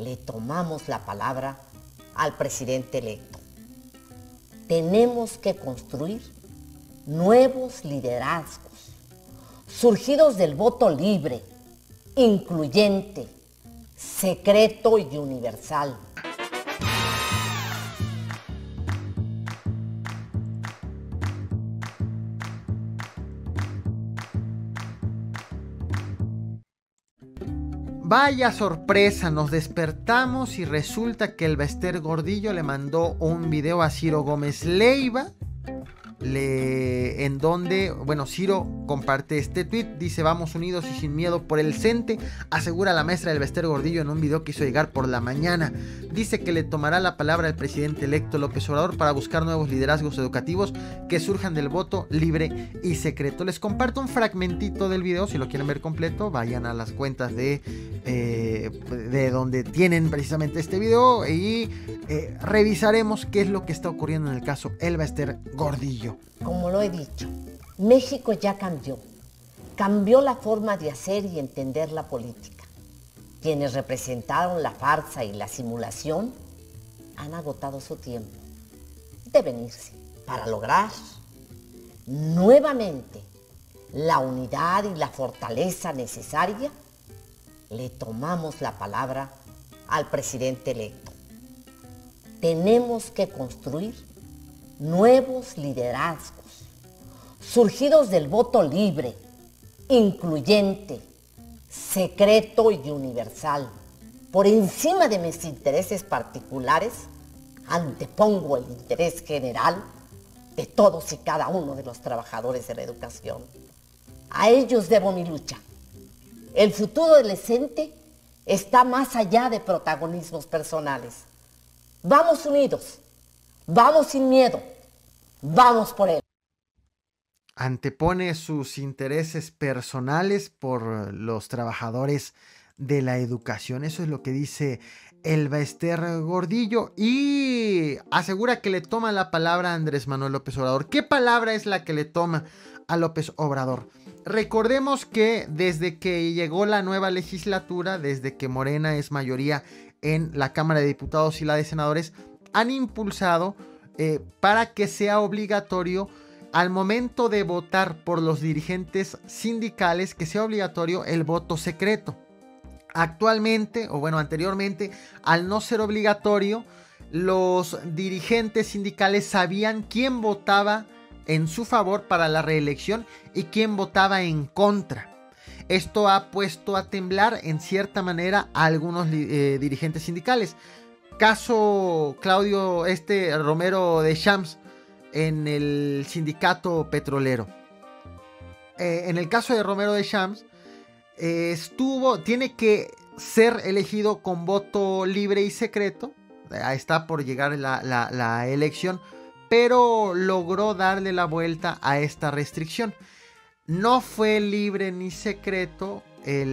le tomamos la palabra al presidente electo. Tenemos que construir nuevos liderazgos, surgidos del voto libre, incluyente, secreto y universal. Vaya sorpresa, nos despertamos y resulta que el Bester Gordillo le mandó un video a Ciro Gómez Leiva, en donde, bueno, Ciro comparte este tweet, dice: vamos unidos y sin miedo por el CENTE, asegura la maestra del Bester Gordillo en un video que hizo llegar por la mañana. Dice que le tomará la palabra al presidente electo López Obrador para buscar nuevos liderazgos educativos que surjan del voto libre y secreto. Les comparto un fragmentito del video, si lo quieren ver completo, vayan a las cuentas de donde tienen precisamente este video y revisaremos qué es lo que está ocurriendo en el caso El Bester Gordillo. Como lo he dicho, México ya cambió la forma de hacer y entender la política. Quienes representaron la farsa y la simulación han agotado su tiempo. Deben irse para lograr nuevamente la unidad y la fortaleza necesaria. Le tomamos la palabra al presidente electo. Tenemos que construir nuevos liderazgos, surgidos del voto libre, incluyente, secreto y universal. Por encima de mis intereses particulares, antepongo el interés general de todos y cada uno de los trabajadores de la educación. A ellos debo mi lucha. El futuro del CENTE está más allá de protagonismos personales. Vamos unidos, vamos sin miedo, vamos por él. Antepone sus intereses personales por los trabajadores de la educación. Eso es lo que dice el Bester Gordillo y asegura que le toma la palabra a Andrés Manuel López Obrador. ¿Qué palabra es la que le toma a López Obrador? Recordemos que desde que llegó la nueva legislatura, desde que Morena es mayoría en la Cámara de Diputados y la de Senadores, han impulsado para que sea obligatorio al momento de votar por los dirigentes sindicales, que sea obligatorio el voto secreto. Actualmente, o bueno, anteriormente, al no ser obligatorio, los dirigentes sindicales sabían quién votaba en su favor para la reelección y quién votaba en contra. Esto ha puesto a temblar en cierta manera a algunos dirigentes sindicales. Caso Claudio Romero Deschamps en el sindicato petrolero. En el caso de Romero Deschamps, tiene que ser elegido con voto libre y secreto. Está por llegar la elección, pero logró darle la vuelta a esta restricción. No fue libre ni secreto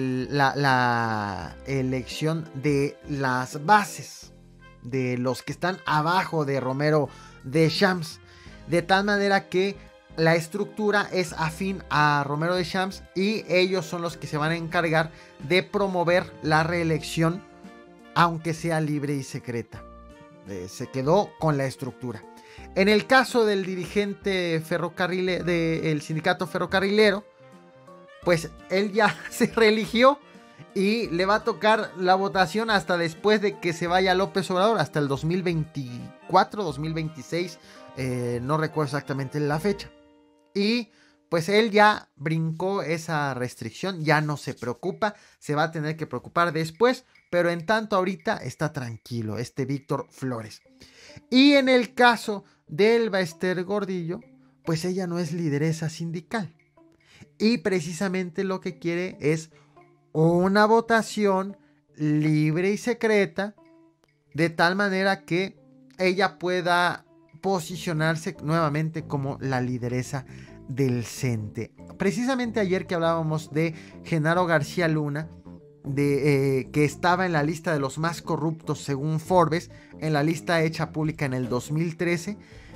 la elección de las bases, de los que están abajo de Romero Deschamps, de tal manera que la estructura es afín a Romero Deschamps y ellos son los que se van a encargar de promover la reelección, aunque sea libre y secreta. Se quedó con la estructura. En el caso del dirigente del sindicato ferrocarrilero, pues él ya se reeligió y le va a tocar la votación hasta después de que se vaya López Obrador, hasta el 2024, 2026, no recuerdo exactamente la fecha. Y pues él ya brincó esa restricción, ya no se preocupa, se va a tener que preocupar después, pero en tanto ahorita está tranquilo Víctor Flores. Y en el caso del Bester Gordillo, pues ella no es lideresa sindical. Y precisamente lo que quiere es una votación libre y secreta, de tal manera que ella pueda posicionarse nuevamente como la lideresa del CENTE. Precisamente ayer que hablábamos de Genaro García Luna, que estaba en la lista de los más corruptos según Forbes, en la lista hecha pública en el 2013,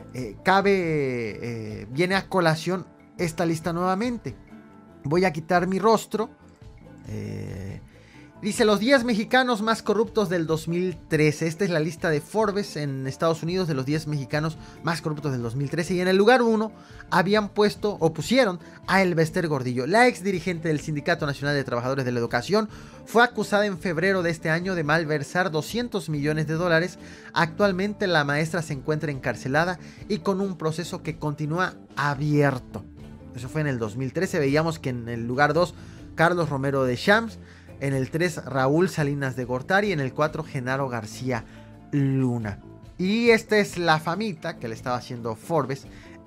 viene a colación esta lista nuevamente. Voy a quitar mi rostro Dice los 10 mexicanos más corruptos del 2013. Esta es la lista de Forbes en Estados Unidos de los 10 mexicanos más corruptos del 2013. Y en el lugar 1 pusieron a Elbester Gordillo. La ex dirigente del Sindicato Nacional de Trabajadores de la Educación fue acusada en febrero de este año de malversar $200 millones. Actualmente la maestra se encuentra encarcelada y con un proceso que continúa abierto. Eso fue en el 2013. Veíamos que en el lugar 2, Carlos Romero de Champs. En el 3, Raúl Salinas de Gortari. Y en el 4, Genaro García Luna. Y esta es la famita que le estaba haciendo Forbes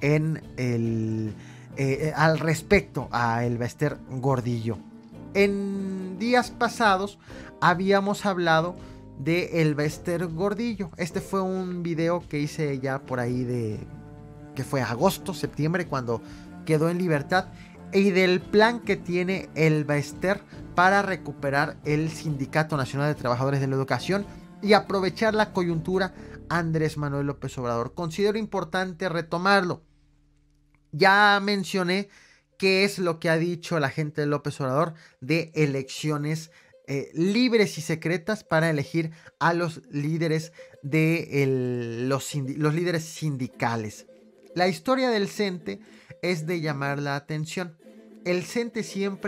al respecto a Elbester Gordillo. En días pasados habíamos hablado de Elbester Gordillo. Este fue un video que hice ya por ahí que fue agosto, septiembre, cuando quedó en libertad. Y del plan que tiene Elbester para recuperar el Sindicato Nacional de Trabajadores de la Educación y aprovechar la coyuntura Andrés Manuel López Obrador. Considero importante retomarlo. Ya mencioné qué es lo que ha dicho la gente de López Obrador de elecciones libres y secretas para elegir a los líderes los líderes sindicales. La historia del CENTE es de llamar la atención. El CENTE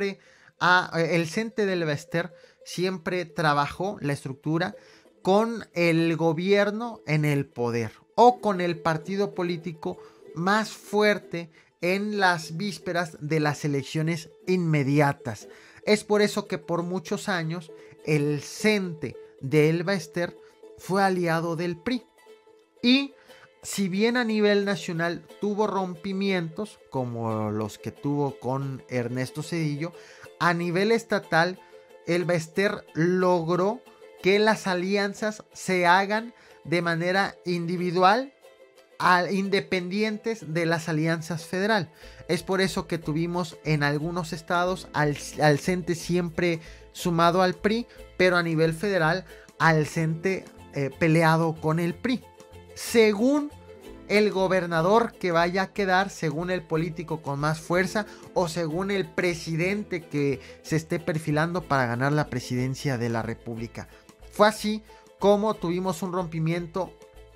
de Elbester siempre trabajó la estructura con el gobierno en el poder o con el partido político más fuerte en las vísperas de las elecciones inmediatas. Es por eso que por muchos años el CENTE de Elbester fue aliado del PRI. Y si bien a nivel nacional tuvo rompimientos como los que tuvo con Ernesto Zedillo, a nivel estatal Elbester logró que las alianzas se hagan de manera individual, independientes de las alianzas federal. Es por eso que tuvimos en algunos estados al CENTE siempre sumado al PRI, pero a nivel federal al CENTE peleado con el PRI. Según el gobernador que vaya a quedar, según el político con más fuerza o según el presidente que se esté perfilando para ganar la presidencia de la República. Fue así como tuvimos un rompimiento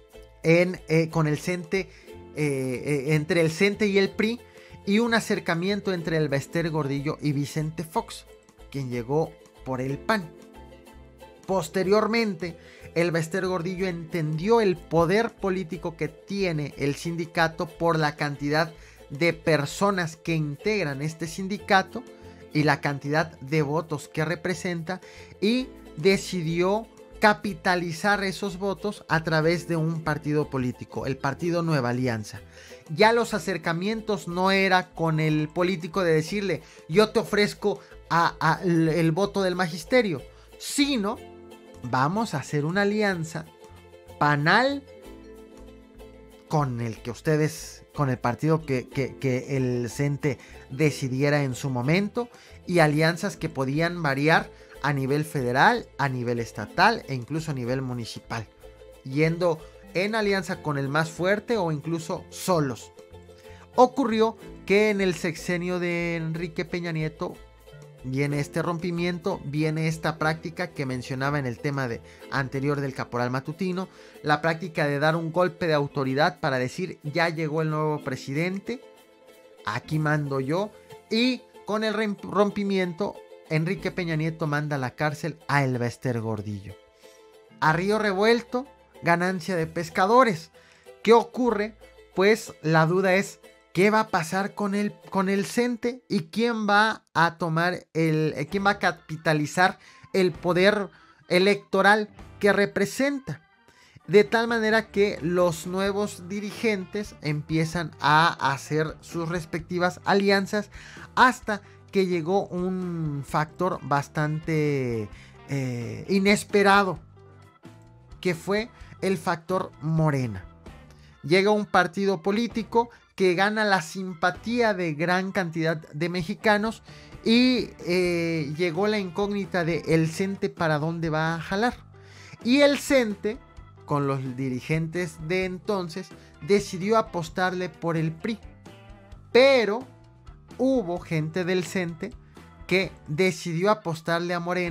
con el CENTE, entre el CENTE y el PRI, y un acercamiento entre Elbester Gordillo y Vicente Fox, quien llegó por el PAN. Posteriormente, Elbester Gordillo entendió el poder político que tiene el sindicato por la cantidad de personas que integran este sindicato y la cantidad de votos que representa, y decidió capitalizar esos votos a través de un partido político, el Partido Nueva Alianza. Ya los acercamientos no era con el político de decirle yo te ofrezco el voto del magisterio, sino vamos a hacer una alianza panal con el partido que el CENTE decidiera en su momento, y alianzas que podían variar a nivel federal, a nivel estatal e incluso a nivel municipal, yendo en alianza con el más fuerte o incluso solos. Ocurrió que en el sexenio de Enrique Peña Nieto viene este rompimiento, viene esta práctica que mencionaba en el tema anterior del caporal matutino, la práctica de dar un golpe de autoridad para decir ya llegó el nuevo presidente, aquí mando yo, y con el rompimiento Enrique Peña Nieto manda a la cárcel a Elbester Gordillo. A río revuelto, ganancia de pescadores. ¿Qué ocurre? Pues la duda es ¿qué va a pasar con el CENTE? ¿Y quién va a quién va a capitalizar el poder electoral que representa? De tal manera que los nuevos dirigentes empiezan a hacer sus respectivas alianzas, hasta que llegó un factor bastante inesperado, que fue el factor Morena. Llega un partido político que gana la simpatía de gran cantidad de mexicanos, y llegó la incógnita de el CENTE para dónde va a jalar. Y el CENTE, con los dirigentes de entonces, decidió apostarle por el PRI. Pero hubo gente del CENTE que decidió apostarle a Morena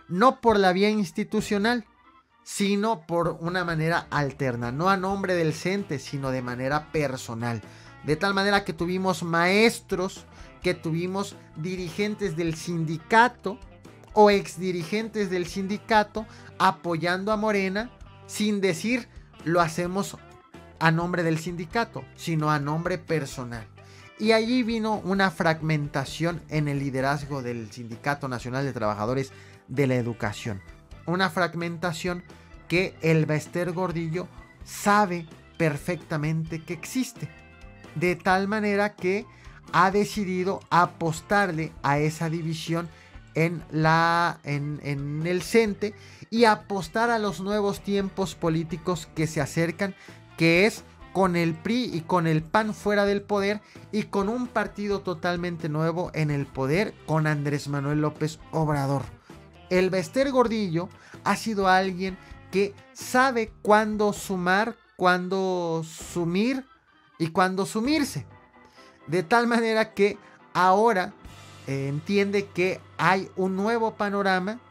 no por la vía institucional, sino por una manera alterna, no a nombre del CENTE, sino de manera personal. De tal manera que tuvimos maestros, que tuvimos dirigentes del sindicato o exdirigentes del sindicato apoyando a Morena, sin decir lo hacemos a nombre del sindicato, sino a nombre personal. Y allí vino una fragmentación en el liderazgo del Sindicato Nacional de Trabajadores de la Educación. Una fragmentación que el Bester Gordillo sabe perfectamente que existe. De tal manera que ha decidido apostarle a esa división en el CENTE y apostar a los nuevos tiempos políticos que se acercan, que es con el PRI y con el PAN fuera del poder y con un partido totalmente nuevo en el poder con Andrés Manuel López Obrador. El Bester Gordillo ha sido alguien que sabe cuándo sumar, cuándo sumir y cuándo sumirse. De tal manera que ahora entiende que hay un nuevo panorama,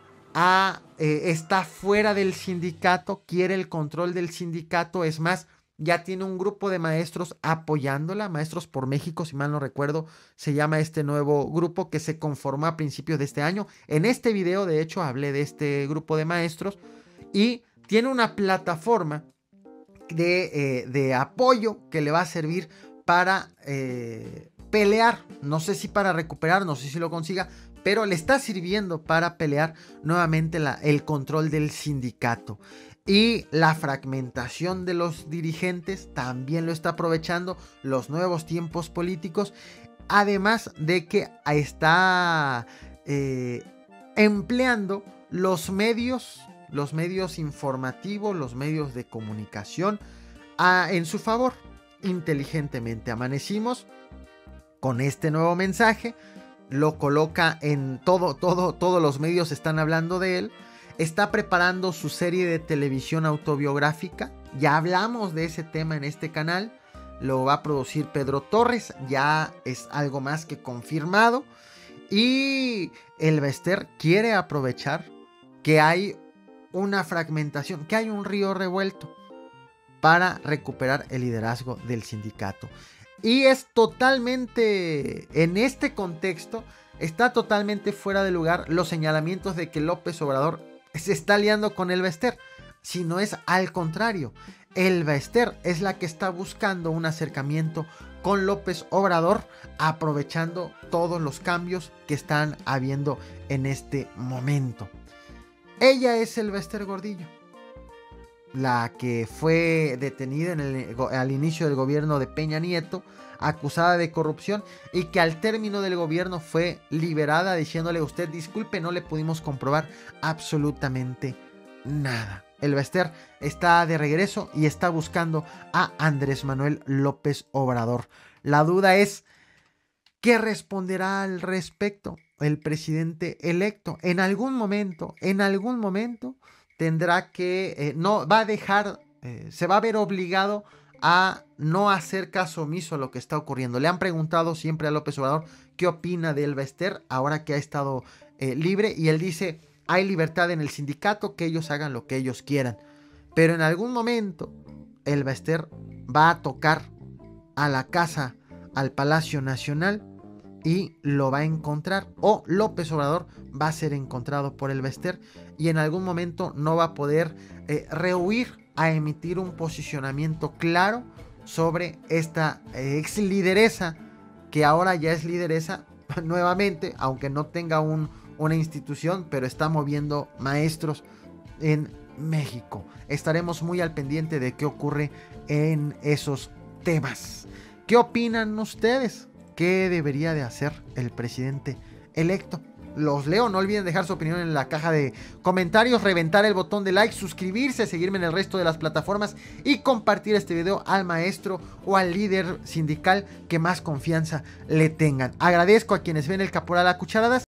está fuera del sindicato, quiere el control del sindicato, es más, ya tiene un grupo de maestros apoyándola, Maestros por México, si mal no recuerdo, se llama este nuevo grupo que se conformó a principios de este año. En este video, de hecho, hablé de este grupo de maestros y tiene una plataforma de apoyo que le va a servir para pelear, no sé si para recuperar, no sé si lo consiga, pero le está sirviendo para pelear nuevamente el control del sindicato. Y la fragmentación de los dirigentes también lo está aprovechando, los nuevos tiempos políticos, además de que está empleando los medios informativos, los medios de comunicación en su favor, inteligentemente. Amanecimos con este nuevo mensaje, lo coloca en todos los medios están hablando de él. Está preparando su serie de televisión autobiográfica. Ya hablamos de ese tema en este canal. Lo va a producir Pedro Torres. Ya es algo más que confirmado. Y el Bester quiere aprovechar que hay una fragmentación, que hay un río revuelto para recuperar el liderazgo del sindicato. Y es totalmente, en este contexto, está totalmente fuera de lugar los señalamientos de que López Obrador se está aliando con el Bester, si no es al contrario. El Bester es la que está buscando un acercamiento con López Obrador, aprovechando todos los cambios que están habiendo en este momento. Ella es el Bester Gordillo, la que fue detenida al inicio del gobierno de Peña Nieto, acusada de corrupción, y que al término del gobierno fue liberada diciéndole: usted disculpe, no le pudimos comprobar absolutamente nada. El Bester está de regreso y está buscando a Andrés Manuel López Obrador. La duda es, ¿qué responderá al respecto el presidente electo? En algún momento tendrá que, no va a dejar, se va a ver obligado a no hacer caso omiso a lo que está ocurriendo. Le han preguntado siempre a López Obrador qué opina del Bester ahora que ha estado libre, y él dice: hay libertad en el sindicato, que ellos hagan lo que ellos quieran. Pero en algún momento el Bester va a tocar a la casa, al Palacio Nacional, y lo va a encontrar, o López Obrador va a ser encontrado por el Bester, y en algún momento no va a poder rehuir a emitir un posicionamiento claro sobre esta ex lideresa, que ahora ya es lideresa nuevamente, aunque no tenga una institución, pero está moviendo maestros en México. Estaremos muy al pendiente de qué ocurre en esos temas. ¿Qué opinan ustedes? ¿Qué debería de hacer el presidente electo? Los leo, no olviden dejar su opinión en la caja de comentarios, reventar el botón de like, suscribirse, seguirme en el resto de las plataformas y compartir este video al maestro o al líder sindical que más confianza le tengan. Agradezco a quienes ven el Caporal a Cucharadas.